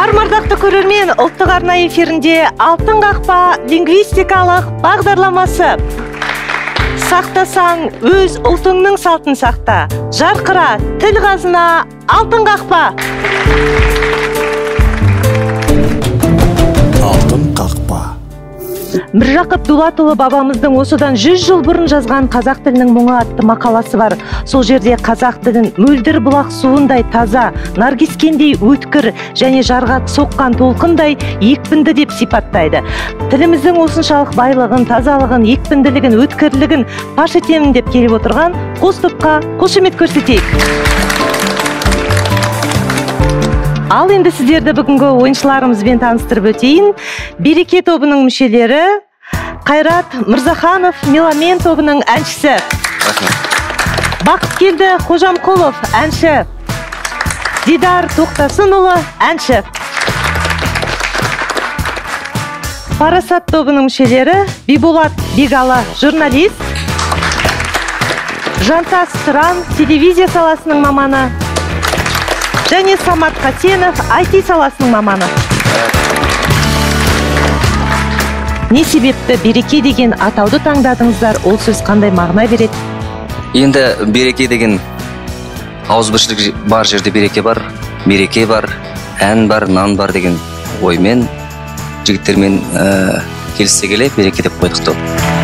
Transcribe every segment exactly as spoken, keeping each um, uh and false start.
Армардақты көрермен, ұлттық арна эфирінде Алтын қақпа лингвистикалық бағдарламасы. Сақтасаң, өз ұлтыңның салтын сақта. Жарқыра, тіл қазына, алтын қақпа. Алтын қақпа. Міржақып Дулатұлы бабамыздың осыдан жүз жыл бұрын жазған қазақ тілінің мұңы атты мақаласы бар. Сол жерде қазақ тілін мөлдір бұлақ суындай таза, наргескендей өткір және жарға соққан толқындай екпінді деп сипаттайды. Тіліміздің осыншалық байлығын, тазалығын, екпінділігін, өткірлігін паш етемін деп келіп отырған қос топқа қошемет көрсетейік. Ал енді сіздерді бүгінгі ойыншыларымызбен таныстырып өтейін. Береке тобының мүшелері Қайрат Мырзаханов, Меламен тобының әншісі. Бақыткелді Қожамқұлов, әнші. Дидар Тоқтасынұлы, әнші. Парасат тобының мүшелері Биболат Бегалы, журналист. Жантас Тұран, телевизия саласының маманы. Және Самат Қасенов, ай ти саласының маманы. Не себепті береке деген атауды таңдадыңыздар, ол сөз қандай мағына береді? Енді береке деген ауызбіршілік бар жерде береке бар, мереке бар, ән бар, нан бар деген оймен жігіттермен келісе келе береке деп қойдық топ.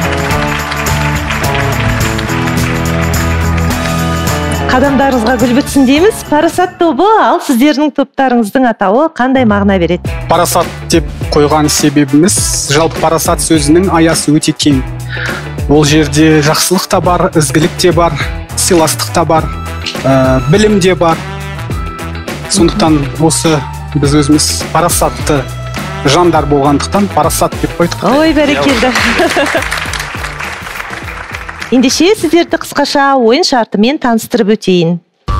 Қадамдарыңызға гүл бітсін дейміз. Парасат тобы, ал сіздердің топтарыңыздың атауы қандай мағына береді? Парасат деп қойған себебіміз, жалпы парасат сөзінің аясы өте кең. Ол жерде жақсылық та бар, ізгілік те бар, сыйластық та бар, білім де бар. Сондықтан осы біз өзіміз парасатты жандар болғандықтан парасат деп қойдық. Ой, бәрекелді. Ендеше сіздерді қысқаша ойын шартымен таныстырып өтейін.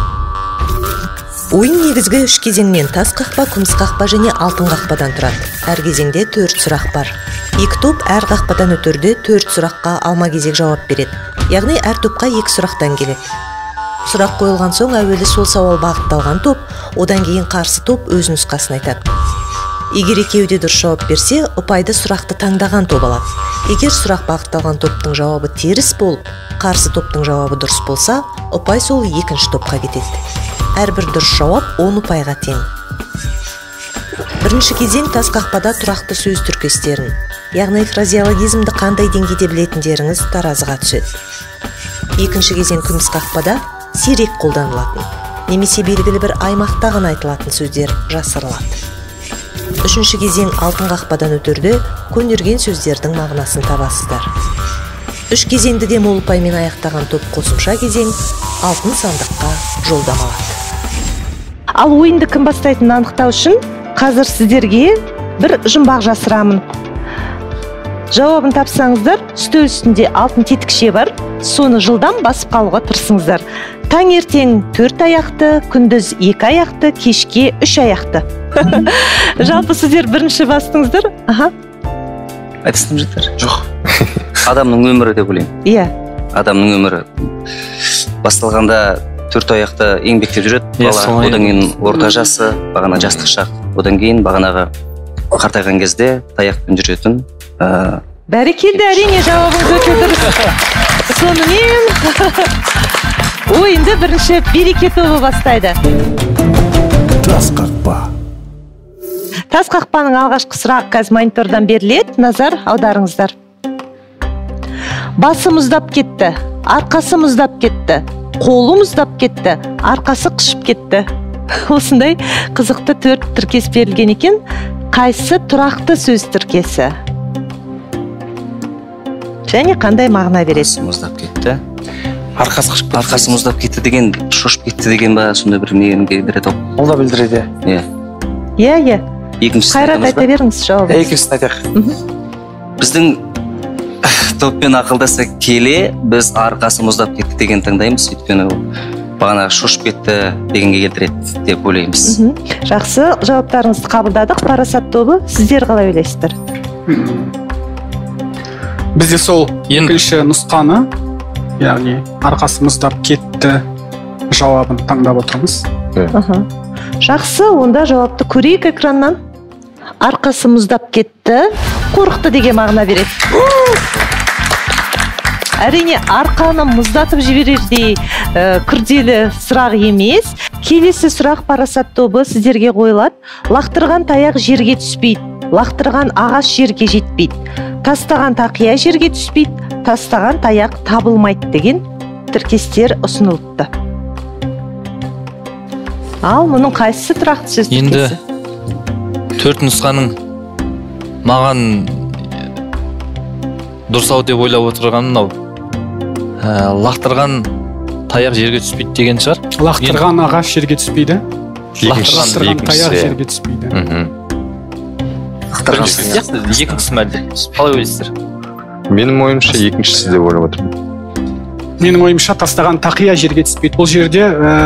Ойын негізгі үш кезеңнен тас қақпа, күміс қақпа және алтын қақпадан тұрады. Әр кезеңде төрт сұрақ бар. Екі топ әр қақпадан өтерде төрт сұраққа алма кезек жауап береді. Яғни әр топқа екі сұрақтан келеді. Сұрақ қойылған соң әуелі сол сауал бағытталған топ, одан кейін қарсы топ өз нұсқасын айтады. Егер екеуі де дұрыс жауап берсе, ұпайды сұрақты таңдаған топ алады. Егер сұрақ бағытталған топтың жауабы теріс болып, қарсы топтың жауабы дұрыс болса, ұпай сол екінші топқа кетеді. Әрбір дұрыс жауап он ұпайға тең. Бірінші кезең тас қақпада тұрақты сөз тіркестерін, яғни фразеологизмді қандай деңгейде білетіндеріңіз таразыға түседі. Екінші кезең күміс қақпада сирек қолданылатын, немесе белгілі бір аймақта ғана айтылатын сөздер жасырылады. Үшінші кезең алтын қақпадан өтерде көнерген сөздердің мағынасын табасыздар. Үш кезеңді де мол ұпаймен аяқтаған топ қосымша кезең алтын сандыққа жолдама алады. Ал ойынды кім бастайтынын анықтау үшін қазір сіздерге бір жұмбақ жасырамын. Жауабын тапсаңыздар, үстел үстінде алтын тетікше бар, соны жылдам басып қалуға тырысыңыздар. Таңертең төрт аяқты, күндіз екі аяқты, кешке үш аяқты. Жалпы сіздер бірінші бастыңыздар? Аха. Айтыстым жетер? Жоқ. Адамның өмірі деп ойлаймын. Иә. Адамның өмірі басталғанда төрт аяқты еңбектеп жүреді, бала, одан кейін орта жасы, бағана жастық шақ, одан кейін бағанағы қартайған кезде таяқпен жүретін. Бәрекелді, әрине жауабыңыз өте дұрыс. Сонымен ойынды бірінші береке тобы бастайды. Тас қақпа. Тас қақпаның алғашқы сұрақ қазір монитордан беріледі, назар аударыңыздар. Басы мұздап кетті, арқасы мұздап кетті, қолы мұздап кетті, арқасы қышып кетті. Осындай қызықты төрт тіркес берілген екен. Қайсы тұрақты сөз тіркесі? Және қандай мағына береді? Арқасы мұздап кетті. Арқасы қышып кетті. Арқасы мұздап кетті деген, шошып кетті деген ба, сонда бір нерінге береді. Ол да білдіреді. Иә. Иә, иә. Қайрат айта беріңіз жауабы. Екіншісін айтайық. Біздің топпен ақылдаса келе, біз арқасы мұздап кетті деген таңдаймыз. Өйткені бағана шошып кетті дегенге келтіреді деп ойлаймыз. Жақсы, жауаптарыңызды қабылдадық. Парасат тобы, сіздер қалай ойлайсыздар? Бізде сол екінші нұсқаны, яғни арқасы мұздап кетті жауабын таңдап отырмыз. Аха. Жақсы, онда жауапты көрейік экраннан. Арқасы мұздап кетті, қорықты деген мағына береді. Әрине, арқаны мұздатып жіберердей ә, күрделі сұрақ емес. Келесі сұрақ парасат тобы сіздерге қойылады. Лақтырған таяқ жерге түспейді, лақтырған ағаш жерге жетпейді, тастаған тақия жерге түспейді, тастаған таяқ табылмайды деген тіркестер ұсынылыпты. Ал мұның қайсысы тұрақты сөз тіркесі? Енді төрт нұсқаның маған дұрыс-ау деп ойлап отырғаным мынау. Лақтырған таяқ жерге түспейді деген шығар. Лақтырған ағаш жерге түспейді. Лақтырған таяқ жерге түспейді. Лақтырған сияқты екіншісі ме әлде? Қалай ойлайсыздар? Менің ойымша екіншісі деп ойлап отырмын. Менің ойымша тастаған тақия жерге түспейді. Бұл жерде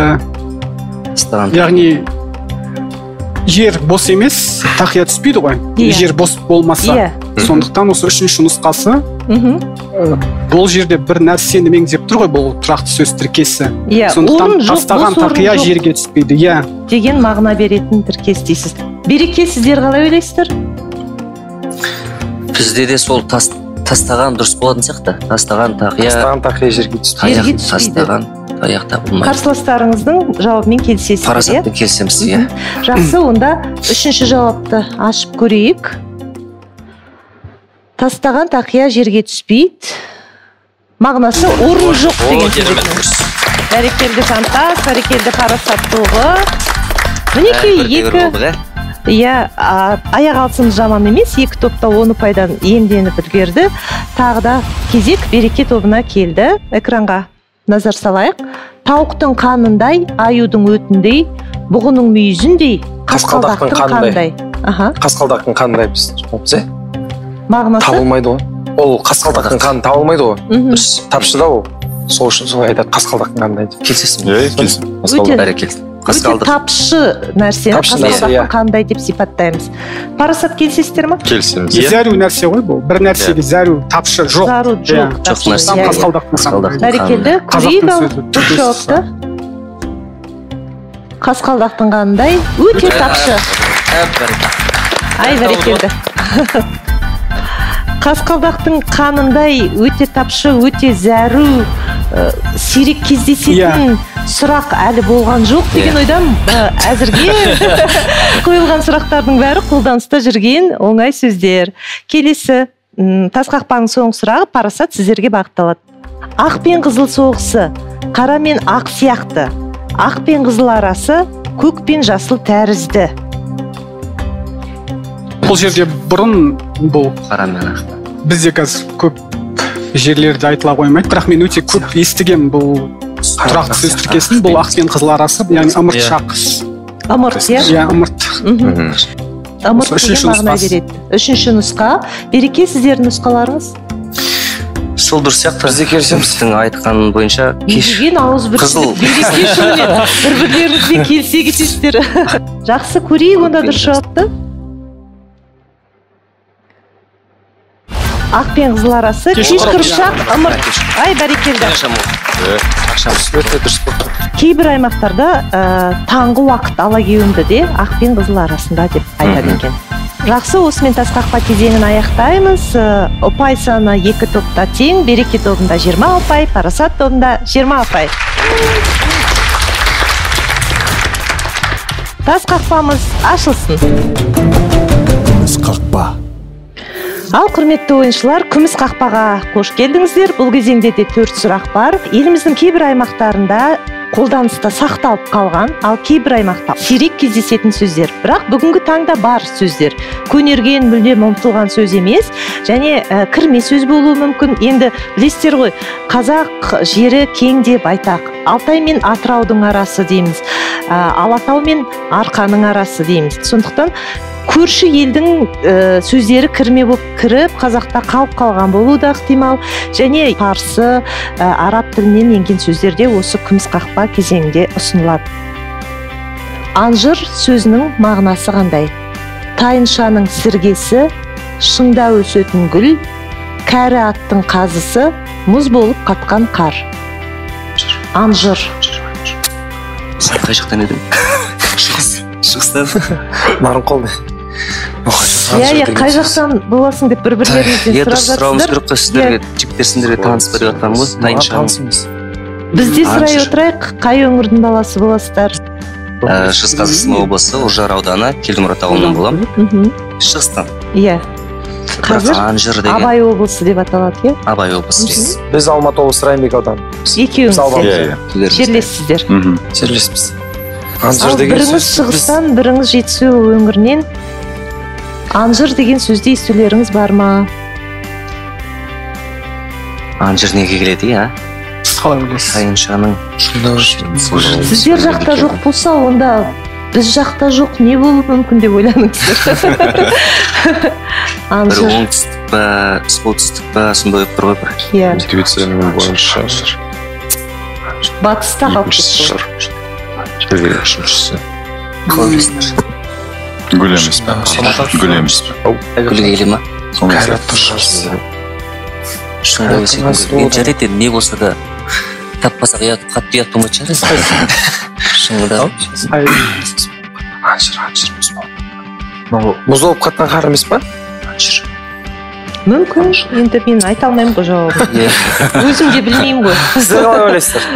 яғни жер бос емес, тақия түспейді ғой. Жер бос болмаса. Сондықтан осы үшінші нұсқасы бұл жерде бір нәрсені меңзеп тұр ғой, бұл тұрақты сөз тіркесі. Сондықтан тастаған тақия жерге түспейді. Деген мағына беретін тіркес дейсіз. Береке, сіздер қалай ойлайсыздар? Бізде де сол тастаған дұрыс болатын сияқты. Тастаған тақия Тастаған тақия жерге түспейді. Тастаған таяқ табылмайды. Қарсыластарыңыздың жауабымен келісесіз. Парасатпен келісеміз. Жақсы, онда үшінші жауапты ашып көрейік. Тастаған тақия жерге түспейді. Мағынасы орын жоқ деген сөз. Бәрекелді Жантас, бәрекелді парасат тобы. Мінекей екі Иә, аяқ алсын жаман емес, екі топта оны пайдан иемденіп үлгерді. Тағы да кезек береке тобына келді. Экранға назар салайық. Тауықтың қанындай, аюдың өтіндей, бұғының мүйізіндей, қасқалдақтың қандай. Қасқалдақтың қандай біз түсінеміз, е? Мағынасы? Табылмайды ғой. Ол қасқалдақтың қаны табылмайды ғой. Тапшы да ол. Сол үшін солай айтады, қасқалдақтың қандай. Келсесің? Өте өте тапшы нәрсені қасқалдақтың қандай деп сипаттаймыз. Парасат, келсесіздер ма? Келсеміз. Зәру нәрсе ғой бұл. Бір нәрсеге зәру, тапшы жоқ. Зару жоқ. Жоқ нәрсе. Қасқалдақтың Бәрекелді, көрейік ал дұрыс жауапты. Қасқалдақтың қандай өте тапшы. Ай, бәрекелді. Қасқалдақтың қанындай өте тапшы, өте зәру, сирек кездесетін сұрақ әлі болған жоқ деген ойдан әзірге қойылған сұрақтардың бәрі қолданыста жүрген оңай сөздер. Келесі тас қақпаның соңғы сұрағы парасат сіздерге бағытталады. Ақ пен қызыл соғысы, қара мен ақ сияқты, ақ пен қызыл арасы, көк пен жасыл тәрізді. Бұл жерде бұрын бұл қара мен ақ. Бізде қазір көп жерлерде айтыла қоймайды, бірақ мен өте көп естіген бұл тұрақты сөз тіркесін. Бұл ақ пен қызыл арасы, яғни ымырт шақ. Ымырт, иә? Иә, ымырт. Ымырт деген мағына береді. Үшінші нұсқа. Береке, сіздердің нұсқаларыңыз? Сол дұрыс сияқты. Бізде келісеміз. Сіздің айтқан бойынша Еген ауыз біршілік береке шынымен бір-бірлеріңізбен келсе кетесіздер. Жақсы, көрейік онда дұрыс жауапты. Ақ пен қызыл арасы, кеш қыршақ, ымырт. Ай, бәрекелді. Кейбір аймақтарда таңғы уақыт ала кеуімді де ақ пен қызыл арасында деп айтады екен. Жақсы, осымен тас қақпа кезеңін аяқтаймыз. Ұпай саны екі топта тең, береке тобында жиырма ұпай, парасат тобында жиырма ұпай. Тас қақпамыз ашылсын. Күміс қақпа. Ал құрметті ойыншылар, күміс қақпаға қош келдіңіздер. Бұл кезеңде де төрт сұрақ бар. Еліміздің кейбір аймақтарында қолданыста сақталып қалған, ал кейбір аймақта сирек кездесетін сөздер. Бірақ бүгінгі таңда бар сөздер. Көнерген, мүлдем ұмытылған сөз емес, және ә, кірме сөз болуы мүмкін. Енді білесіздер ғой, қазақ жері кең деп айтақ. Алтай мен Атыраудың арасы дейміз. Ә, Алатау мен Арқаның арасы дейміз. Сондықтан көрші елдің ә, сөздері кірме болып кіріп, қазақта қалып қалған болуы да ықтимал. Және парсы, ә, араб тілінен енген сөздерде осы күміс қақпа кезеңінде ұсынылады. Анжыр сөзінің мағынасы қандай? Тайыншаның сіргесі, шыңда өсетін гүл, кәрі аттың қазысы, мұз болып қатқан қар. Анжыр. қай жақтан едің? Шығыстан. Нарынқол. Иә, иә, қай жақтан боласың деп бір-бірлеріңізден Е, сұрап дұрыс сұрауымыз керек қой сіздерге, жігіттер сендерге таныс па деп жатқаным ғой, тайыншамыз. Біз де сұрай отырайық, қай өңірдің баласы боласыздар? Шығыс Қазақстан облысы, Үржар ауданы, Келдімұрат ауылынан боламын. Шығыстан. Иә. Қазір Анжыр деген. Абай облысы деп аталады, иә? Абай облысы. Біз Алматы облысы Райымбек ауданы. Екеуіңіз жерлессіздер. Жерлеспіз. Ал біріңіз шығыстан, біріңіз жетісу өңірінен Анжыр деген сөзді естулеріңіз бар ма? Анжыр неге келеді, иә? Қалай ойлайсыз? Тайыншаның. Сіздер жақта жоқ болса, онда біз жақта жоқ не болуы мүмкін деп ойланыңыздар. Бір оңтүстік па, солтүстік па, сондай болып тұр ғой бір. Иә. Интуицияның бойынша. Батыста қалып тұр. Гүлеміз бе? Гүлеміз бе? Гүлгейлі ма? Қайратты жасы. Шынға өсетін гүл. Жарайды, не болса да таппасақ қатты ұят болмайды шығар. Шынғыда. Анжыр, анжыр, мұз болып. Мұз болып қатқан қар емес па? Анжыр. Мүмкін, енді мен айта алмаймын ғой жауабын. Өзім де білмеймін ғой. Сіздер қалай ойлайсыздар?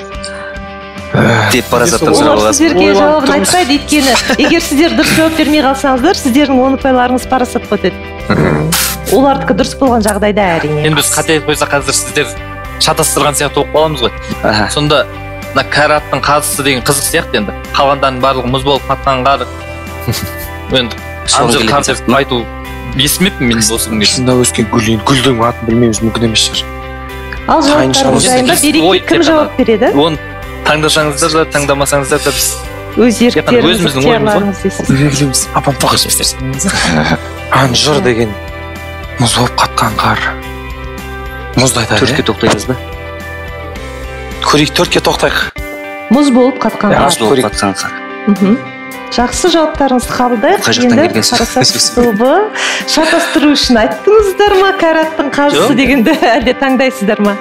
Деп парасаттан сұрап Олар аласыз. сіздерге жауабын айтпайды, өйткені егер сіздер дұрыс жауап бермей қалсаңыздар, сіздердің оны пайларыңыз парасатқа өтеді. Олардікі дұрыс болған жағдайда әрине. Енді біз қате қойса қазір сіздер шатастырған сияқты оқып қаламыз ғой. Сонда мына кәрі аттың қазысы деген қызық сияқты енді. Қалғандарының барлығы мұз болып қатқан қар. Енді Анжыр қар деп айту естімеппін мен осы күнге. Шында өскен гүл, гүлдің атын білмеуіміз мүмкін емес шығар. Ал жауаптарыңыз жайында береке кім жауап береді? Оны таңдасаңыздар да таңдамасаңыздар да біз өз еріктеріңіз, ықтиярларыңыз дейсіз. Өзіміз апам тоқаш берсеңіз. Анжыр деген мұз болып қатқан қар. Мұзды айтады. Төртке тоқтаймыз ба? Көрейік, төртке тоқтайық. Мұз болып қатқан қар. Мұз болып қатқан қар. Жақсы жауаптарыңызды қабылдайық. Қай жақтан Енді келген парасат тобы шатастыру үшін айттыңыздар ма кәраттың қазысы дегенді әлде таңдайсыздар ма?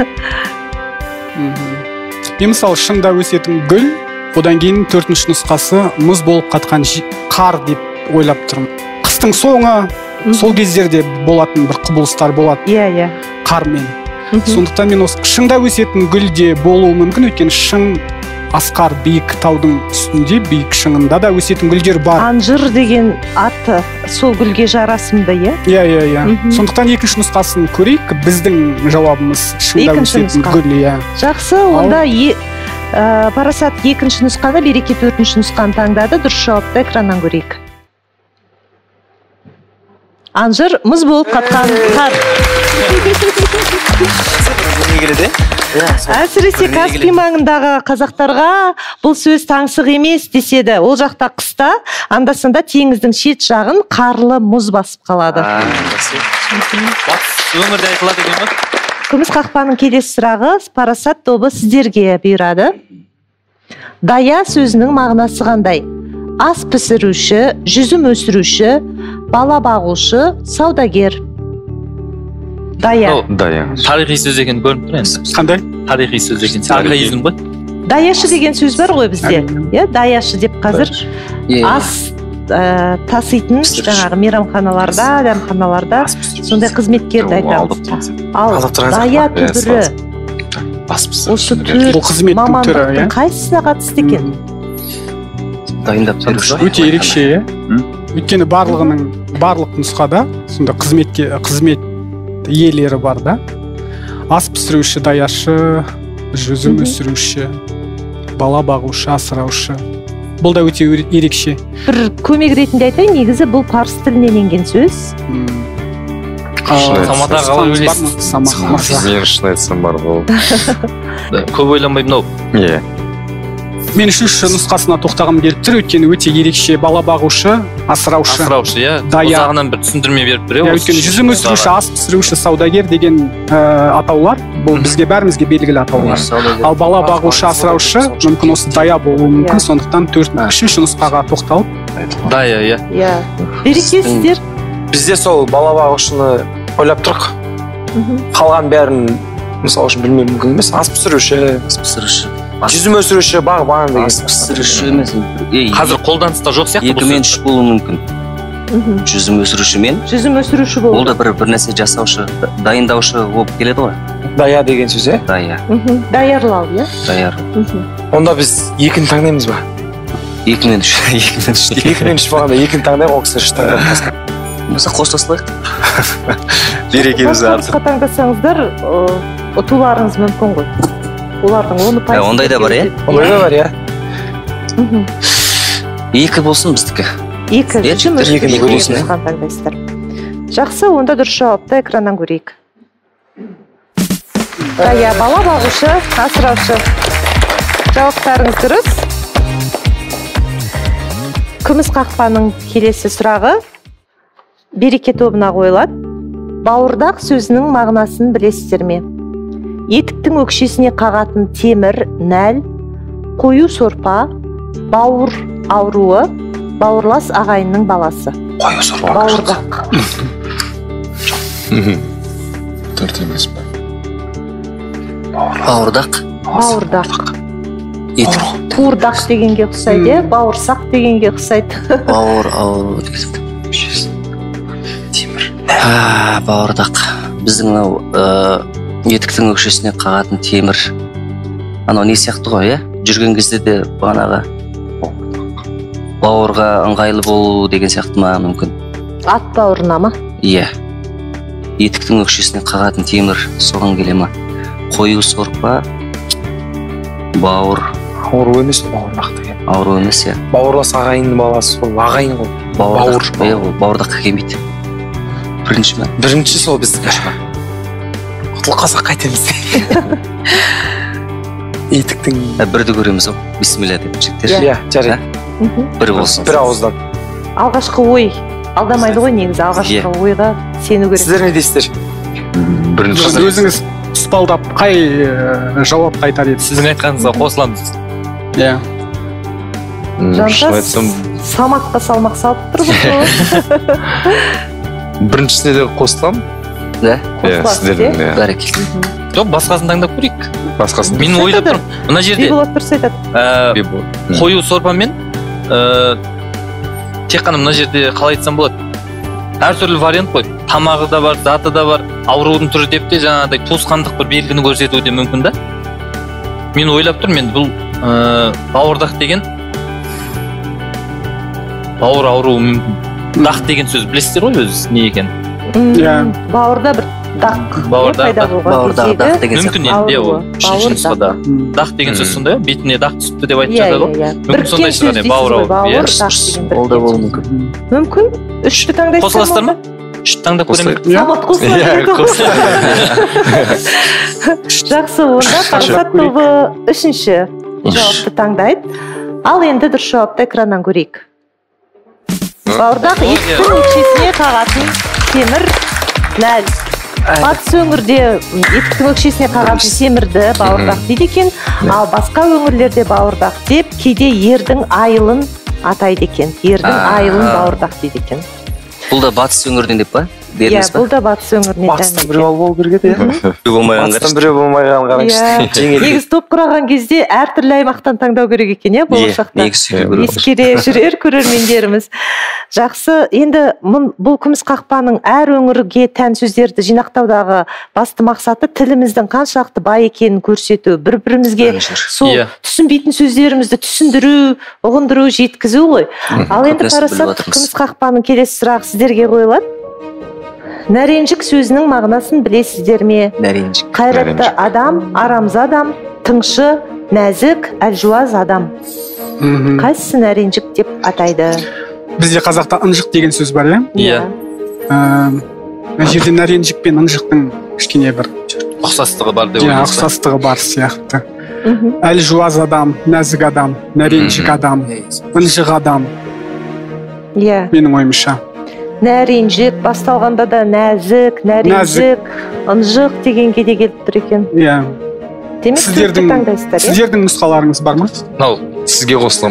Мен мысалы шыңда өсетін гүл, одан кейін төртінші нұсқасы мұз болып қатқан қар деп ойлап тұрмын. Қыстың соңы, сол кездерде болатын бір құбылыстар болады. Иә, иә. Қармен. Сондықтан мен осы шыңда өсетін гүл де болуы мүмкін, өйткені шың асқар биік таудың үстінде, биік шыңында да өсетін гүлдер бар. Анжыр деген аты сол гүлге жарасымды, иә? Иә, иә, иә. Сондықтан екінші нұсқасын көрейік, біздің жауабымыз шыңда өсетін гүл, иә. Жақсы, онда парасат екінші нұсқаны, береке төртінші нұсқаны таңдады. Дұрыс жауапты экраннан көрейік. Анжыр мұз болып қатқан қар. Әсіресе Каспий маңындағы қазақтарға бұл сөз таңсық емес деседі. Ол жақта қыста анда-санда теңіздің шет жағын қарлы мұз басып қалады. Өмірде айтылады екен ғой. Күміс қақпаның келесі сұрағы парасат тобы сіздерге бұйырады. Дая сөзінің мағынасы қандай? Ас пісіруші, жүзім өсіруші, бала бағушы, саудагер. Дая. Дая. Тарихи сөз деген көрініп тұр енді. Қандай? Тарихи сөз деген. Архаизм ғой. Даяшы деген сөз бар ғой бізде. Иә, даяшы деп қазір ас таситын жаңағы мейрамханаларда, дәмханаларда сондай қызметкерді айтамыз. Ал дая түбірі осы төрт мамандықтың қайсысына қатысты екен? Дайындап беруші. Өте ерекше, иә. Өйткені барлығының барлық нұсқада сонда қызметке қызмет иелері бар да. Ас пісіруші, даяшы, жүзім өсіруші, бала бағушы, асыраушы. Бұл да өте ерекше. Бір көмек ретінде айтайын, негізі бұл парсы тілінен енген сөз. Самата қалай ойлайсыз? Самата. Мен шын айтсам бар бұл. Көп ойламай мынау. Иә. Мен үшінші нұсқасына тоқтағым келіп тұр, өйткені өте ерекше. Бала бағушы, асыраушы. Асыраушы, иә. Дая. Осағынан бір түсіндірме беріп тұр. Өйткені жүзім өсіруші, ас пісіруші, саудагер деген атаулар, бұл бізге бәрімізге белгілі атаулар. Ал бала бағушы, асыраушы, мүмкін осы дая болуы мүмкін, сондықтан үшінші нұсқаға тоқталып. Дая, иә. Иә. Береке сіздер. Бізде сол бала бағушыны ойлап тұрық. Қалған бәрін мысалы үшін білмеу мүмкін емес. Ас пісіруші, ас пісіруші. жүзім өсіруші, бағбан деген. ас пісіруші емес. Қазір қолданыста жоқ сияқты екі мен үш болуы мүмкін. Жүзім өсіруші мен. Жүзім өсіруші болды. Ол да бір бір нәрсе жасаушы, дайындаушы болып келеді ғой. Дая деген сөз, е? Дая. Даярлау, иә? Даяр. Онда біз екіні таңдаймыз ба? Екі мен үш. Екі мен үш. Екі мен үш болғанда екіні таңдайық, ол кісі үш таңдайық. Болса қоштасылайық. Берекеміз артып. Басқа таңдасаңыздар, ұтуларыңыз мүмкін ғой. Олардың оны пайыз. Ондай да бар, иә? Ондай да бар, иә? Екі болсын біздікі. Екі. Екі болсын. Жақсы, онда дұрыс жауапты экраннан көрейік. Дая, бала бағушы, асыраушы. Жауаптарыңыз дұрыс. Күміс қақпаның келесі сұрағы Береке тобына қойылады. Бауырдақ сөзінің мағынасын білесіздер ме? Етіктің өкшесіне қағатын темір, нәр, қою сорпа, бауыр ауруы, бауырлас ағайынның баласы. Қою сорпа. Бауырдақ. Төрт емес пе? Бауырдақ. Бауырдақ. Туырдақ дегенге ұқсайды, бауырсақ дегенге ұқсайды. Бауыр ауру деген. Темір. А, бауырдақ. Біздің мынау етіктің өкшесіне қағатын темір. Анау не сияқты ғой, иә? Жүрген кезде де бағанағы бауырға ыңғайлы болу деген сияқты ма мүмкін. Ат бауырына ма? Иә. Етіктің өкшесіне қағатын темір соған келе ма? Қою сорпа, бауыр. Ауру емес, бауырдақ деген. Ауру емес, иә. Бауырлас ағайынның баласы, ол ағайын ғой. Бауыр. Иә, ол бауырдаққа келмейді. Бірінші ма? Бірінші сол біздікі. Құтылып қалсақ қайтеміз. Етіктің... Бірді көреміз ол. Бисмилля деп жіктер. Иә, жарайды. Бір болсын. Бір ауыздан. Алғашқы ой. Алдамайды ғой негізі. Алғашқы ойға сену керек. Сіздер не дейсіздер? Бірінші. Өзіңіз тұспалдап қай жауап қайтар еді? Сіздің айтқаныңызға қосыламыз. Иә. Жантас самаққа салмақ салып тұр ғой. Біріншісіне де қосылам. Да? Иә, сіздердің. Бәрекелді. Жоқ, басқасын таңдап көрейік. Басқасын. Мен ойлап тұрмын. Мына жерде Биболат дұрыс айтады. Қою сорпамен тек қана мына жерде қалай айтсам болады. Әртүрлі вариант қой. Тамағы да бар, заты да бар. Аурудың түрі деп те жаңағыдай туысқандық бір белгіні көрсетуі де мүмкін да. Мен ойлап тұрмын, мен бұл бауырдақ деген бауыр ауруы мүмкін. Дақ деген сөз білесіздер ғой өзі не екен? Иә. Бауырда бір дақ пайда болған кездегі мүмкін енді ол үшінші нұсқада. Дақ деген сөз сондай, бетіне дақ түсіпті деп айтып жатады ғой. Мүмкін сондай шығар, бауыр ауруы. Ол да болуы мүмкін. Мүмкін. Үшті таңдайсыздар ма? Қосыласыздар ма? Үшті таңдап көремін. Самат қосылады. Жақсы, онда Парасат тобы үшінші жауапты таңдайды. Ал енді дұрыс жауапты экраннан көрейік. Бауырдақ еттің өкшесіне қағатын темір, нәр. Батыс өңірде еттің өкшесіне қағатын темірді бауырдақ дейді екен, ал басқа өңірлерде бауырдақ деп кейде ердің айылын атайды екен. Ердің айылын бауырдақ дейді екен. Бұл да батыс өңірден деп па? Иә, бұл да батыс өңірінен. Батыстан біреу болу керек еді, иә? Батыстан біреу болмаған қараңызшы. Негіз топ құраған кезде әртүрлі аймақтан таңдау керек екен, иә, болашақта. Ескере жүрер көрермендеріміз. Жақсы, енді бұл күміс қақпаның әр өңірге тән сөздерді жинақтаудағы басты мақсаты тіліміздің қаншалықты бай екенін көрсету, бір-бірімізге сол түсінбейтін сөздерімізді түсіндіру, ұғындыру, жеткізу ғой. Ал енді Парасат күміс қақпаның келесі сұрақ сіздерге қойылады. Нәренжік сөзінің мағынасын білесіздер ме? Нәренжік. Қайратты адам, арамза адам, тыңшы, нәзік, әлжуаз адам. Қайсысы нәренжік деп атайды? Бізде қазақта ынжық деген сөз бар, иә? Иә. Мына жерде нәренжік пен ынжықтың кішкене бір ұқсастығы бар деп ойлайсыз. Иә, ұқсастығы бар сияқты. Әлжуаз адам, нәзік адам, нәренжік адам, ынжық адам. Иә. Менің ойымша. Нәренжік, басталғанда да нәзік, нәренжік, ынжық дегенге де келіп тұр екен. Иә. Демек сіздерді таңдайсыздар, иә? Сіздердің нұсқаларыңыз бар ма? Нау, сізге қосылам.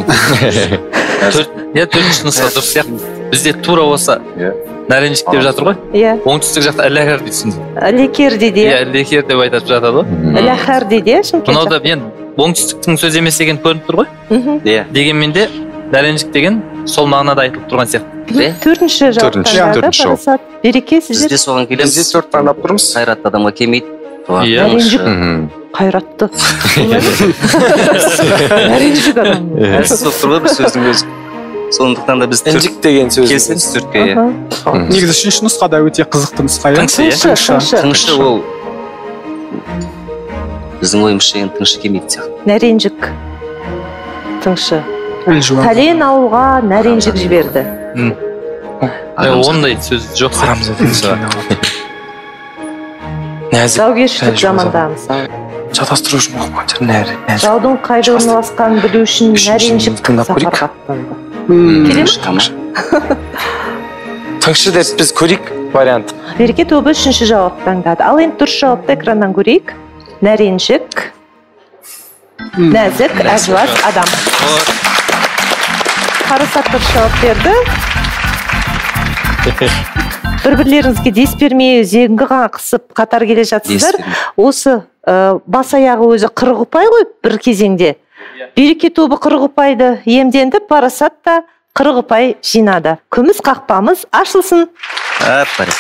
Иә, төртінші нұсқа дұрыс сияқты. Бізде тура болса нәренжік деп жатыр ғой? Иә. Оңтүстік жақта әлекер дейсің. Әлекер дейді. Иә, әлекер деп айтып жатады ғой? Әлекер дейді, Шымкент жақта. Мынау да мен оңтүстіктің сөзі емес деген көрініп тұр ғой. Мхм. Иә. Дегенмен де дәренжік деген сол мағынада айтылып тұрған сияқты. Төртінші жауап Төртінші, таңдады төртінші жауап. Парасат. Береке Біз сіздер де соған Біз де келеміз. төрт таңдап тұрмыз. Қайратты адамға келмейді. Иә. Нәренжік Мхм. қайратты. Нәренжік адам. Әлсіз болып тұр ғой бір сөздің өзі. Сондықтан да біз төрт Інжік деген сөз. келсеміз төртке. Иә. Аха. Негізі үшінші нұсқа да өте қызықты нұсқа иә. Тыңшы, иә? Тыңшы, тыңшы. Тыңшы ол біздің ойымызша енді тыңшы келмейтін сияқты. Нәренжік. Тыңшы. Әлжуа. Пәлен ауылға нәренжік жіберді. Е, ондай сөз жоқ. Нәзік. Жаугершілік Әлжуа заманда мысалы. Шатастыру үшін оқыған жер нәрі. Жаудың қайда орналасқанын білу үшін нәренжік тыңдап көрейік. сапарға аттанды. М, Келе ме? Тыңшы. Тыңшы деп біз көрейік вариант. Береке тобы үшінші жауап таңдады. Ал енді дұрыс жауапты экраннан көрейік. Нәренжік, нәзік, әжуаз адам. Парасат дұрыс жауап берді. Бір-бірлеріңізге дес бермей, зеңгі қақсып қатар келе жатсыздар. Осы ә, бас аяғы өзі қырық ұпай ғой бір кезеңде. Береке тобы қырық ұпайды иемденді, Парасат та қырық ұпай жинады. Күміс қақпамыз ашылсын. Әп-бәрекелді.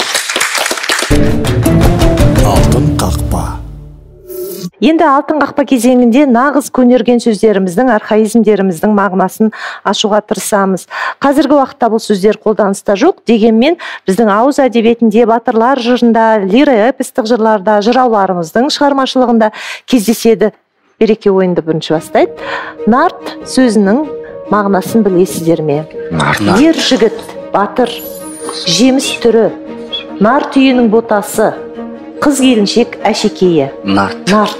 Алтын қақпа. Енді алтын қақпа кезеңінде нағыз көнерген сөздеріміздің, архаизмдеріміздің мағынасын ашуға тырысамыз. Қазіргі уақытта бұл сөздер қолданыста жоқ, дегенмен біздің ауыз әдебиетінде, батырлар жырында, лиро-эпостық жырларда, жырауларымыздың шығармашылығында кездеседі. Береке ойынды бірінші бастайды. Нарт сөзінің мағынасын білесіздер ме? Ер жігіт, батыр, жеміс түрі, нар түйенің ботасы, қыз келіншек әшекейі. Нарт. Нарт.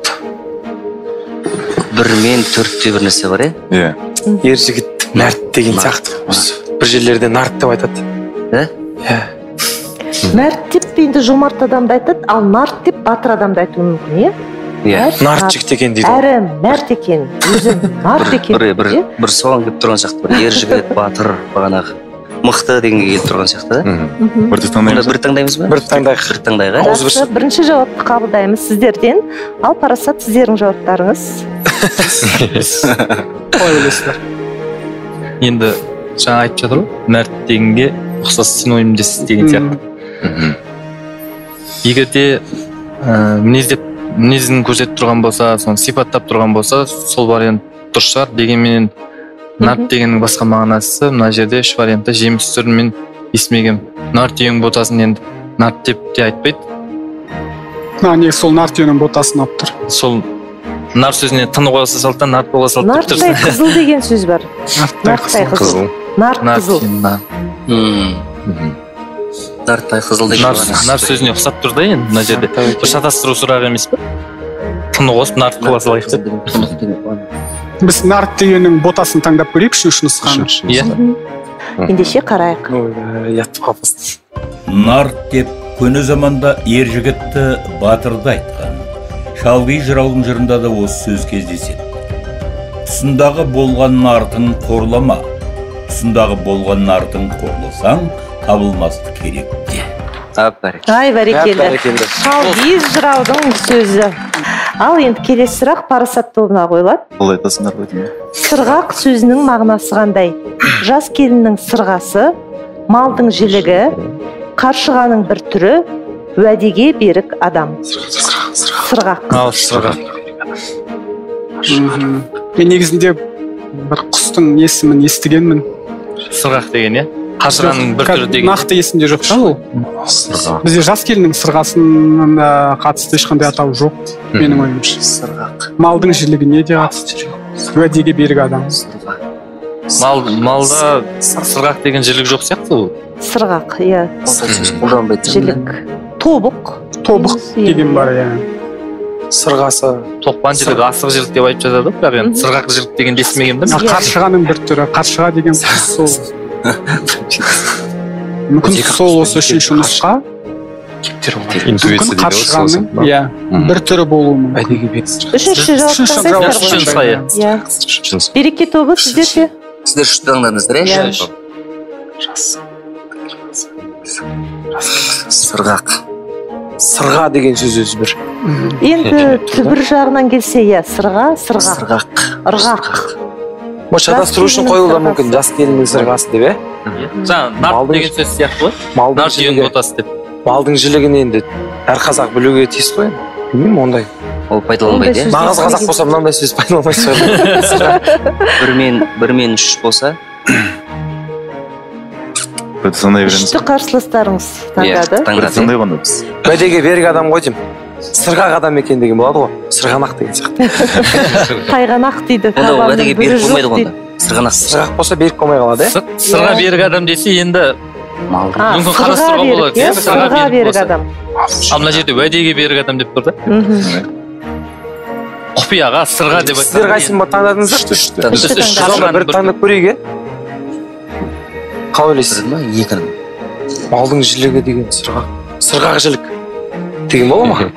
Бір мен төртте бір нәрсе бар, иә? Иә. Ер жігіт мәрт деген сияқты. Осы бір жерлерде нарт деп айтады. Ә? Мәрт деп енді жомарт адамды айтады, ал нарт деп батыр адамды айтуы мүмкін, иә? Иә. Нарт жігіт екен дейді. Әрі мәрт екен, өзі нарт екен. Бір, бір, бір соған келіп тұрған сияқты, бір ер жігіт, батыр, бағанағы мықты дегенге келіп тұрған сияқты, да? Бірді Онда таңдаймыз. бір таңдаймыз ба? Бір таңдайық. Бір таңдайық, ә? Жақсы, бірінші жауапты қабылдаймыз сіздерден. Ал Парасат, сіздердің жауаптарыңыз. қалай ойлайсыздар? Енді жаңа айтып жатыр ғой, мәрт дегенге ұқсас синонимдес деген сияқты. Егер де ә, мінездеп мінезін көрсетіп тұрған болса, соны сипаттап тұрған болса, сол вариант дұрыс шығар. Дегенмен нарт дегеннің басқа мағынасы мына жерде үш вариантта жеміс түрін мен естімегенмін. Нарт түйенің ботасын енді нарт деп те айтпайды. А, не сол нар түйенің ботасын алып тұр. Сол нар сөзіне тыны қоя салды да нарт бола салды деп Нарттай тұрсың. қызыл деген сөз бар. Нарттай Нарттай қызыл. қызыл. Нарт Нарт қызыл. деген, нар- Нарттай қызыл деген нар бар. нар сөзіне ұқсап тұр да енді мына жерде. Бір шатастыру сұрағы емес пе? Тыны қосып нарт қыла салайық деп. Біз нарт дегеннің ботасын таңдап көрейік үшінші нұсқаны. Иә. Ендеше қарайық. Ой, ятып қалыпсыз. Нарт деп көне заманда ер жігітті батырды айтқан. Шалғи жыраудың жырында да осы сөз кездеседі. Тұсындағы болған нартың қорлама, тұсындағы болған нартың қорласаң, табылмасты керек де. Әп-бәрекелді. Ай, бәрекелді. Бәрекелді. Шалғи жыраудың сөзі. Ал енді келесі сұрақ Парасат тобына қойылады. Бұл айтасыңдар ғой деймін. Сырғақ сөзінің мағынасы қандай? Жас келіннің сырғасы, малдың жілігі, қаршығаның бір түрі, уәдеге берік адам. Сырғақ. Ал сырғақ. Мгм. Мен негізінде бір құстың есімін естігенмін. Сырғақ деген, иә? Қаршығаның бір түрі деген. Нақты есімде жоқ шығар ол. Бізде жас келіннің сырғасына қатысты ешқандай атау жоқ, менің ойымша. Сырғақ. Малдың жілігіне де қатысты жоқ. Уәдеге берік адам. Мал малда сырғақ деген жілік жоқ сияқты ол. Сырғақ, иә. Қолданбайды. Жілік. Тобық. Тобық Иә. деген бар, иә. Сырғасы. Тоқпан жілік, асық жілік деп айтып жатады, бірақ енді сырғақ жілік деген естімегенмін да. А қаршығаның бір түрі, қаршыға деген құс сол. Мүмкін сол осы үшінші нұсқа. Интуиция Мүмкін дейді ғой сосын. қаршығаның, иә, бір түрі болуы мүмкін. Әдеге берік. Үшінші жауап Үшінші таңдайсыздар жауап. ғой? Үшінші нұсқа, иә. Иә. Береке тобы сіздер ше? Сіздер үшті таңдадыңыздар, иә? Иә. Сырғақ. сырға деген сөз өзі бір. Енді түбір жағынан келсе, иә, сырға, сырғақ, Сырғақ. ырғақ. Бұл шатастыру үшін қойылуы мүмкін, жас келіннің сырғасы деп, е? Жаңа нарт деген сөз сияқты ғой. Малдың Нарт жүйенің ботасы деп. Малдың жілігін енді әр қазақ білуге тиіс қой. Білмеймін ондай. Ол пайдаланбайды, иә? Нағыз қазақ болса мынандай сөз пайдаланбай шығар. Бір мен, бір мен үш болса, Бірді сондай береміз. Үшті қарсыластарыңыз таңдады. Бірді сондай ғанда біз. Бәдеге берік адам ғой деймін. Сырғақ адам екен деген болады ғой. Сырғанақ деген сияқты. Тайғанақ дейді. онда ол табанның уәдеге бірі берік жоқ болмайды ғой дейді. онда. Сырғанақ. Сырғақ болса берік болмай қалады, е? Сырға берік адам десе енді Малдың. А, мүмкін сырға қарастыруға берік, болады. иә, Сырға сырға берік берік болса. адам. Ал мына жерде уәдеге берік адам деп тұр да. Мгм. Құпияға сырға деп Сіздер қайсысын ба таңдадыңыздар? Үшті. Үшті Үш таңдадық. Сонда бір таңдап көрейік, е? Қалай ойлайсыз? Ма? Екі. Малдың жілігі деген сырғақ. Сырғақ жілік. Деген бола ма?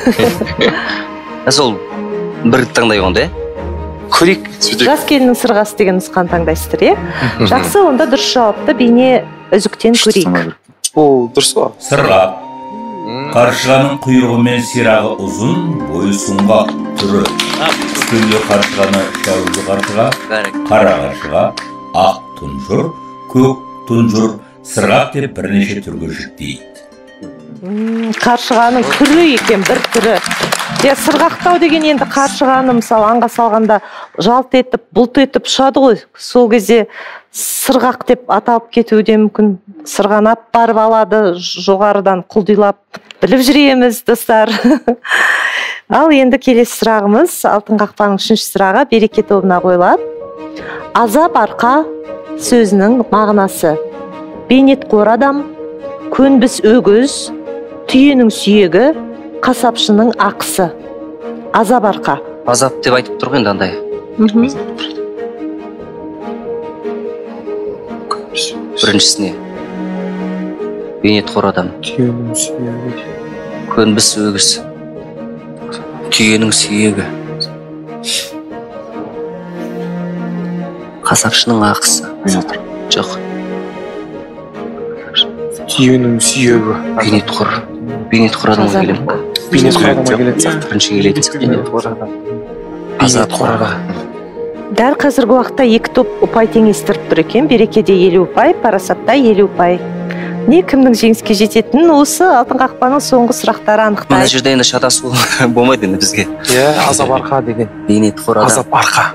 Сол бір таңдай онда, Көрейік. Жас келіннің сырғасы деген нұсқаны таңдайсыздар, иә? Жақсы, онда дұрыс жауапты бейне үзіктен көрейік. Ол дұрыс қой. Сырғақ. Қаршығаның құйрығы мен сирағы ұзын, бойы сұңғақ түрі. Үстінде қаршығаны шәуілді қаршыға, қара қаршыға, ақ тұнжыр, көк тұнжыр, сырғақ деп бірнеше түрге жіктейді. М, Қаршығаның түрі екен, бір түрі. Я сырғақтау деген енді қаршығаны мысалы аңға салғанда жалт етіп, бұлт етіп ұшады ғой. Сол кезде сырғақ деп аталып кетуі де мүмкін. Сырғанап барып алады, жоғарыдан құлдилап. Біліп жүреміз, достар. Ал енді келесі сұрағымыз, алтын қақпаның үшінші сұрағы береке тобына қойылады. Азап арқа сөзінің мағынасы: бейнетқор адам, көнбіс өгіз, түйенің сүйегі, қасапшының ақысы. Азап арқа. азап деп айтып тұр ғой енді андай. Мгм. Біріншісіне бейнетқор адам, Түйенің сүйегі. көнбіс өгіз, түйенің сүйегі, қасапшының ақысы. Жоқ, Түйенің сүйегі. бейнетқор. Бейнетқор адамға келем. Бейнетқор адамға келетін сияқты. Бірінші келетін сияқты. Бейнетқор адам. Бейнетқор адам. Дәл қазіргі уақытта екі топ ұпай теңестіріп тұр екен. Берекеде елу ұпай, парасатта елу ұпай. Не кімнің жеңіске жететінін осы алтын қақпаның соңғы сұрақтары Мына анықтайды. жерде енді шатасу болмайды енді бізге. Иә, азап арқа деген. Бейнетқор адам. Азап арқа.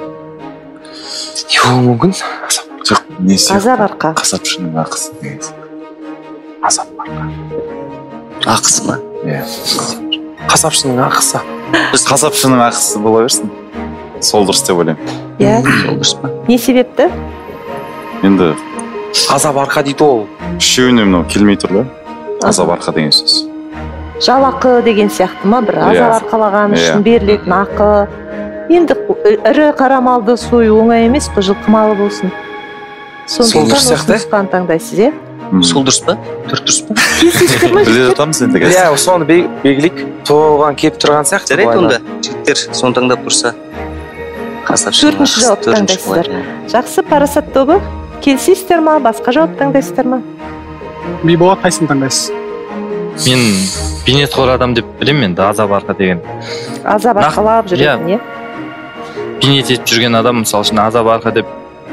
Не болуы мүмкін? Азап Жоқ, не сияқты? Азап арқа. Қасапшының ақысы деген сияқты. азап арқа. Ақысы ма? Иә. Қасапшының ақысы. Біз қасапшының ақысы бола берсін. Сол дұрыс деп ойлаймын. Иә. Сол дұрыс па? Не себепті? Енді Азап арқа дейді ол. үшеуіне мынау келмей тұр да. Азап арқа деген сөз. Жалақы деген сияқты ма? Бір азап Иә. арқалаған үшін Иә. берілетін ақы. Енді ірі қара малды сою оңай емес қой, жылқы малы болсын. Сол Сондықтан дұрыс осы сияқты. нұсқаны таңдайсыз, иә? Сол дұрыс па? Төрт дұрыс па? Келісесіздер ме? Біле жатамыз енді қазір. Иә, соны бел- белгілейік. Тоған келіп тұрған сияқты. Жарайды былай онда. Жігіттер соны таңдап тұрса. Қасапшының Төртінші ақысы, жауап төртінші таңдайсыздар. болады. Жақсы, парасат тобы. Келісесіздер ма? Басқа жауап таңдайсыздар ма? Бейболат қайсысын таңдайсыз? Мен бейнетқор адам деп білемін енді, азап арқа деген. Азап Нақ- арқалап жүретін, иә? Бейнет етіп жүрген адам мысалы үшін азап арқа деп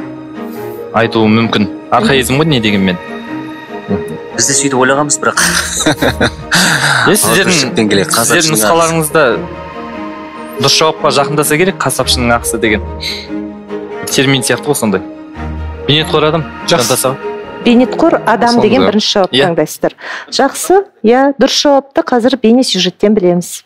айтуы мүмкін. Архаизм ғой не дегенмен. Біз де сөйтіп ойлағанбыз бірақ. Е, сіздердің Ағылшынмен келеді, сіздердің қасапшының нұсқаларыңызда дұрыс жауапқа жақындаса керек, қасапшының ақысы деген термин сияқты ғой сондай. Бейнетқор адам. Жақсы. Жантаса. Бейнетқор адам Сонда. деген бірінші жауап Иә. таңдайсыздар. Жақсы, иә, дұрыс жауапты қазір бейне сюжеттен білеміз.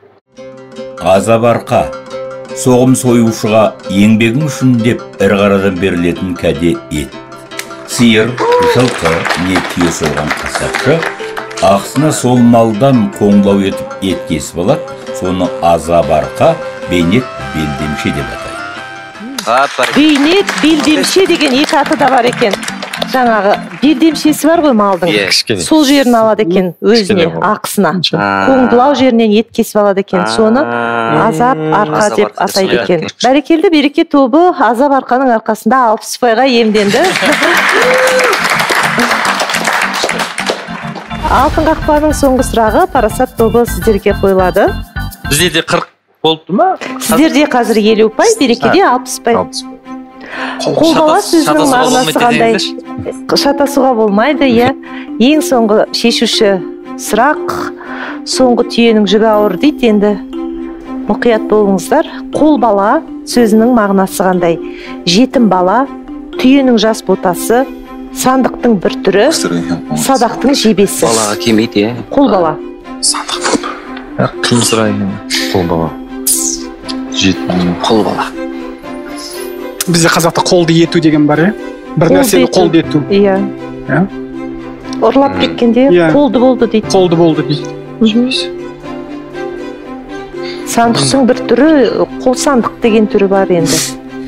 Азап арқа. Соғым союшыға еңбегің үшін деп ірі қарадан берілетін кәде ет. Сиыр, жылқы, не түйе соған қасапшы, ақысына сол малдан қоңлау етіп ет кесіп алады, соны азап арқа, бейнет белдемше деп атайды. Апар. Бейнет белдемше деген екі аты да бар екен. Жаңағы белдемшесі бар ғой малдың. Иә. Кішкене. Сол жерін алады екен өзіне, Кішкене ақысына. А. Қоңдылау жерінен ет кесіп алады екен. Соны азап арқа Азап деп арқа атайды деп екен. атайды. Бәрекелді, береке тобы азап арқаның арқасында алпыс ұпайға иемденді. Алтын қақпаның соңғы сұрағы парасат тобы сіздерге қойылады. Бізде де қырық болыпты ма? Сіздерде қазір елу ұпай, берекеде алпыс ұпай. Қолбала сөзінің мағынасы қандай? Шатасуға болмайды, иә. Ең соңғы шешуші сұрақ, соңғы түйенің жүгі ауыр дейді. Енді мұқият болыңыздар. Қолбала сөзінің мағынасы қандай? Жетім бала, түйенің жас ботасы, сандықтың бір түрі, садақтың жебесі. Балаға келмейді, е? Қолбала. Сандық. Қиын сұрақ екен. Қолбала. Жетім. Қолбала. Бізде қазақта қолды ету деген бар, е? Бір нәрсені қолды ету. Иә. Ұрлап кеткенде қолды болды дейді. Қолды болды дейді. Сандықтың бір түрі, қол сандық деген түрі бар енді.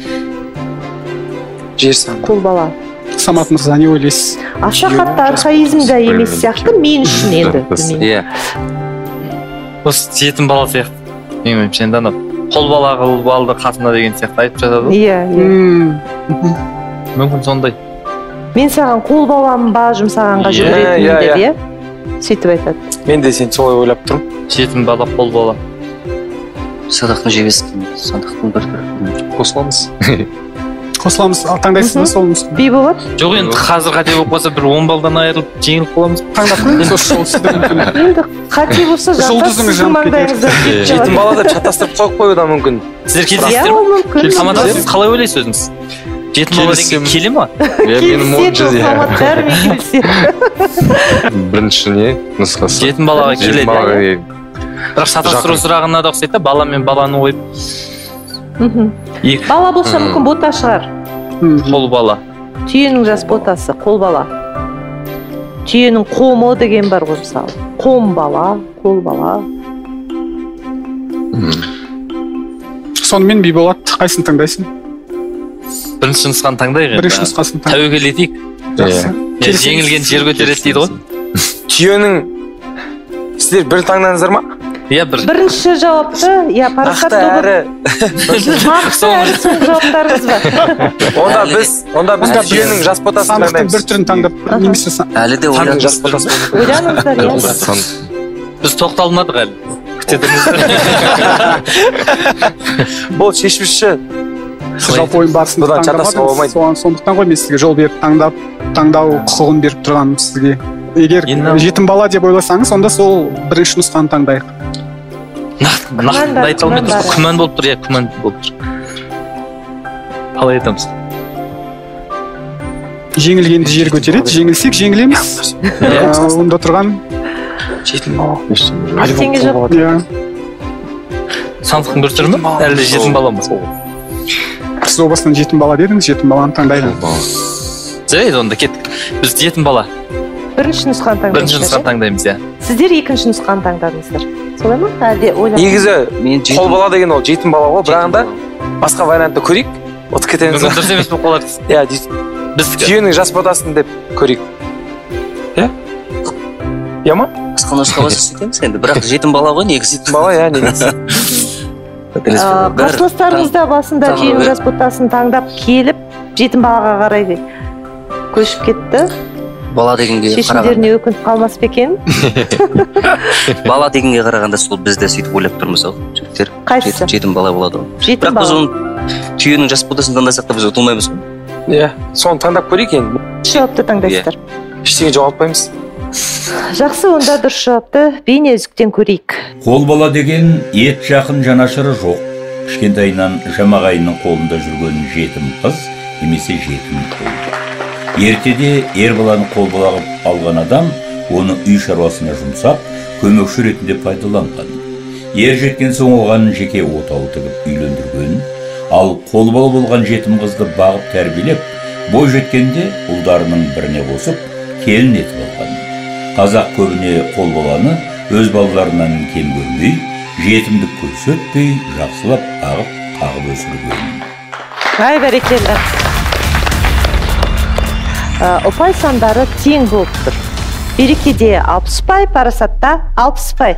Жер сандық. Қолбала. Самат мырза, не ойлайсыз? Аса қатты архаизмда емес сияқты, мен үшін енді. Иә. Осы жетім бала сияқты. Мен ойымша енді ана қол бала қылып алды қасына деген сияқты айтып жатады ғой. Иә, иә. Мүмкін сондай. Мен саған қол балам ба жұмсағанға жүгіретінмін деп, иә? Сөйтіп айтады. Мен де сен солай ойлап тұрмын. Жетім бала, қол бала. Садақтың жебесі, сандықтың бір түрі. Қосыламыз. Қосыламыз, таңдайсыз ба солымыз? Бейболат? Жоқ, енді қазір қате болып қалса бір он балдан айырылып жеңіліп қаламыз. Таңдап қойыңыз, сол сіздің мүмкін. Енді қате болса жатасыз маңдайыңызда. Жетім бала деп шатастырып қойып қоюда мүмкін. Сіздер келісесіздер ме? Самат, сіз қалай ойлайсыз өзіңіз? Жетім бала деген келе ма? Келіседі, Самат бәрімен келіседі. Бірінші не? Нұсқасы. Жетім балаға келеді. Бірақ шатастыру сұрағына да ұқсайды, бала мен баланы ойып. Бала болса мүмкін бота шығар. Қол бала. Түйенің жас ботасы, қол бала. Түйенің қомы деген бар ғой мысалы. Қом бала, қол бала. Сонымен Бейболат, қайсын таңдайсың? Бірінші нұсқаны таңдайық. Бірінші нұсқасын таңдайық. Тәуекел етейік. Жеңілген жер көтереді дейді ғой. Түйенің сіздер бір таңдаңыздар ма? Иә, бір. Бірінші жауапты, иә, парасат тобы. Нақты әрі соңғы жауаптарыңыз бар. Онда біз, онда біз түйенің жас ботасын таңдаймыз. Бір түрін таңдап, немесе әлі де ойланыңыздар. Ойланыңыздар, иә. Біз тоқталмадық әлі. Күтетіңіздер. Бұл шешуші. Жалпы ойын барысында таңдамадыңыз. Сондықтан ғой мен сізге жол беріп таңдап, таңдау құқығын беріп тұрғаным сізге. Егер жетім бала деп ойласаңыз, онда сол бірінші нұсқаны таңдайық. Нақты айта алмайды, күмән болып тұр, иә, күмән болып тұр. Қалай айтамыз? Жеңілгенді жер көтереді, жеңілсек жеңілеміз. Онда тұрған жетім бала. Ештеңе жоқ. Сандықтың бір түрі ме? Әлде жетім бала ма? Сіз о басынан жетім бала дедіңіз, жетім баланы таңдаймыз. Жарайды, онда кеттік. Біз жетім бала. Бірінші нұсқаны таңдаймыз. Бірінші нұсқаны таңдаймыз, иә. Сіздер екінші нұсқаны таңдадыңыздар. Солай ма? Әлде ойлап. Негізі қол бала деген ол жетім бала ғой, бірақ анда басқа вариантты көрейік. Отып кетеміз. Мүмкін дұрыс емес болып қалар. Иә, біз түйенің жас ботасын деп көрейік. Иә? Иә ма? Басқа нұсқа болса сөйтеміз енді, бірақ жетім бала ғой, негізі. Жетім бала, иә, негізі. Қарсыластарыңыз да басында түйенің жас ботасын таңдап келіп, жетім балаға қарай көшіп кетті. Бала дегенге қарағанда. Шешімдеріне өкініп қалмас па екен? Бала дегенге қарағанда сол біз де сөйтіп ойлап тұрмыз ғой, жігіттер. Қайсысы? Жетім бала болады ғой. Жетім Бірақ бала. біз оның түйенің жас ботасын таңдасақ та біз ұтылмаймыз ғой. Иә, соны таңдап көрейік енді. Жауапты таңдайсыздар. Ештеңе жоғалтпаймыз. Жақсы, онда дұрыс жауапты бейне үзіктен көрейік. Қол бала деген ет жақын жанашыры жоқ. Кішкентайынан жамағайының қолында жүрген жетім қыз немесе жетім қол. Ертеде ер баланы қол балағып алған адам оны үй шаруасына жұмсап, көмекші ретінде пайдаланған. Ер жеткен соң оған жеке отау тігіп үйлендірген, ал қол бала болған жетім қызды бағып тәрбиелеп, бой жеткенде ұлдарының біріне қосып, келін етіп алған. Қазақ көбіне қол баланы өз балаларынан кем көрмей, жетімдік көрсетпей, жақсылап ағып, қағып өсірген. Ай, бәрекелді. Ұпай сандары тең болып тұр. Берекеде алпыс ұпай, парасатта алпыс ұпай.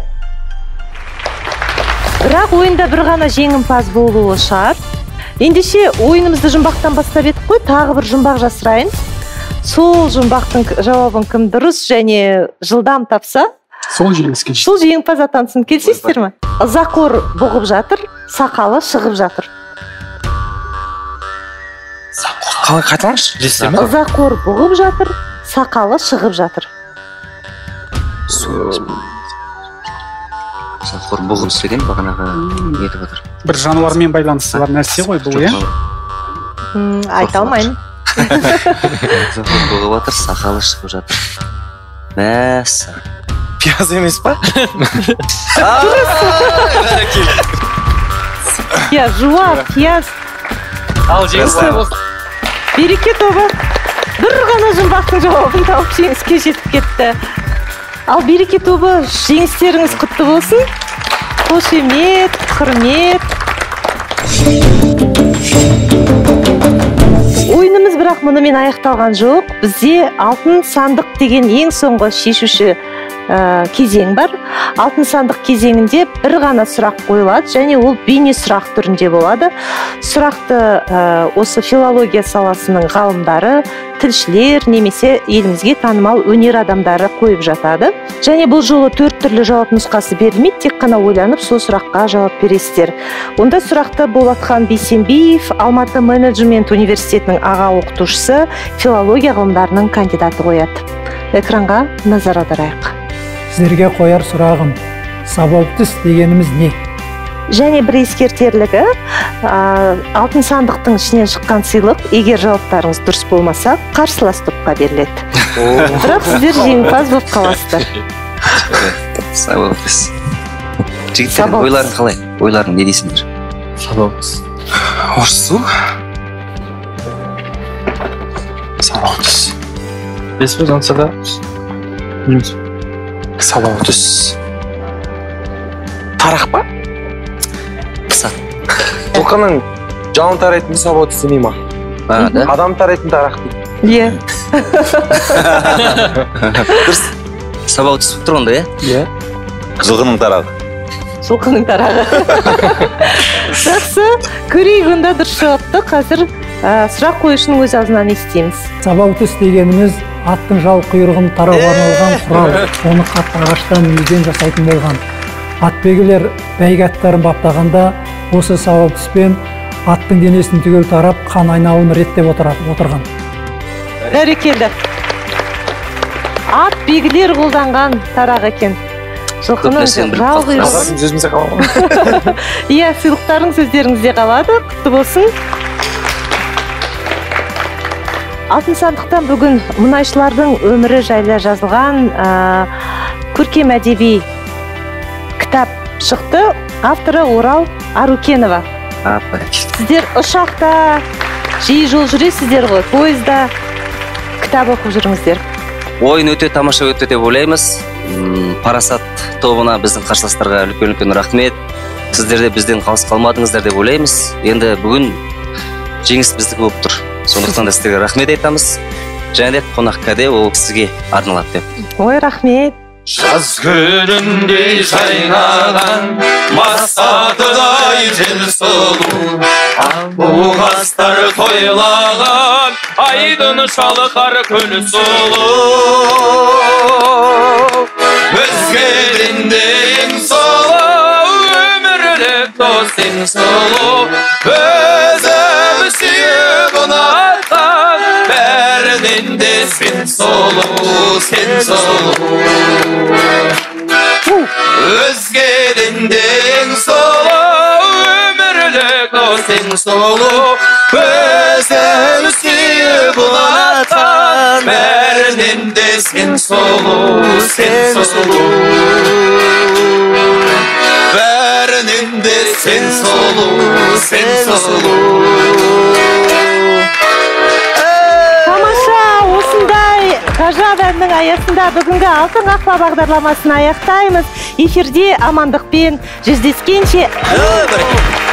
Бірақ ойында бір ғана жеңімпаз болуы шарт. Ендеше ойынымызды жұмбақтан бастап едік қой, тағы бір жұмбақ жасырайын. сол жұмбақтың жауабын кім дұрыс және жылдам тапса, сол жеңіске сол жеңімпаз атансын. Келісесіздер ме? Ызақор бұғып жатыр, сақалы шығып жатыр. Қалай қайталаңызшы? Ызақор бұғып жатыр, сақалы шығып жатыр. Ызақор бұғып деген бағанағы нетіп жатыр. Бір жануармен байланысы бар нәрсе ғой бұл, иә? Айта алмаймын. Ызақор бұғып жатыр, сақалы шығып жатыр. Мәссі. Пияз емес па? Пияз, жуа, пияз. Ал жеңіс. Береке тобы бір ғана жұмбақтың жауабын тауып жеңіске жетіп кетті. Ал береке тобы жеңістеріңіз құтты болсын. Қошемет, құрмет. Ойынымыз бірақ мұнымен аяқталған жоқ. Бізде алтын сандық деген ең соңғы шешуші кезең бар. Алтын сандық кезеңінде бір ғана сұрақ қойылады және ол бейне сұрақ түрінде болады. Сұрақты осы филология саласының ғалымдары, тілшілер немесе елімізге танымал өнер адамдары қойып жатады. Және бұл жолы төрт түрлі жауап нұсқасы берілмейді, тек қана ойланып сол сұраққа жауап бересіздер. Онда сұрақты Болатхан Бейсенбиев, Алматы менеджмент университетінің аға оқытушысы, филология ғылымдарының кандидаты қояды. Экранға назар аударайық. Сіздерге қояр сұрағым, сабау түс дегеніміз не? Және бір ескертерлігі, алтын сандықтың ішінен шыққан сыйлық, егер жауаптарыңыз дұрыс болмаса, қарсылас топқа беріледі. Бірақ сіздер жеңімпаз болып қаласыздар. Сабау түс. Жігіттер, ойларың қалай? Ойларың не дейсіңдер? Сабау түс. Орысу? Сабау түс. Бес біз онса да? Сабау түс. Тарақ па? Пысат. Жылқының жалын тарайтын сабау түс демей ма? Адам тарайтын тарақ дейді. Е. Дұрыс. Сабау түс тұр онда, е? Е. Жылқының тарағы. Жылқының тарағы. Жақсы, көрейік онда дұрыс жауапты. Қазір сұрақ қойышының өз аузынан естейміз. Сабау түс дегеніміз аттың жал құйрығын тарауға арналған құрал. Оны қатты ағаштан неден жасайтын болған. Атбегілер бәйге аттарын баптағанда осы сабау түспен аттың денесін түгел тарап, қан айналымын реттеп отырған. Бәрекелді. Ат бегілер қолданған тарақ екен. Жылқының жал құйрығын. Иә, сыйлықтарың сөздеріңізде қалады. Құтты болсын. Алтын сандықтан бүгін мұнайшылардың өмірі жайлы жазылған көркем әдеби кітап шықты. Авторы Орал Арукенова. Сіздер ұшақта жиі жол жүресіздер ғой, пойызда кітап оқып жүріңіздер. Ойын өте тамаша өтті деп ойлаймыз. Парасат тобына біздің қарсыластарға үлкен-үлкен рахмет. Сіздер де бізден қалыс қалмадыңыздар деп ойлаймыз. Енді бүгін жеңіс біздікі болып тұр. Сондықтан да сіздерге рахмет айтамыз. Және де қонақ кәде ол сізге арналады деп. Ой, рахмет. Жаз күніндей жайнаған, масатыдай жел сұлу, бұғастар тойлаған, айдын шалқар күн сұлу. Өзгеден дейін сұлу, өмірлік досың сұлу, өзім сүйіп ұнатқан, бәрінен де сен сұлу, сен сұлу. Өзгеден дейін сұлу, өмірлік досың сұлу, өзім сүйіп ұнатқан, бәрінен де сен сұлу, сен сұлу. Бәрінен де сен сұлу, сен сұлу. Осындай ғажап әннің аясында бүгінгі алтын қақпа бағдарламасын аяқтаймыз. Эфирде амандықпен жүздескенше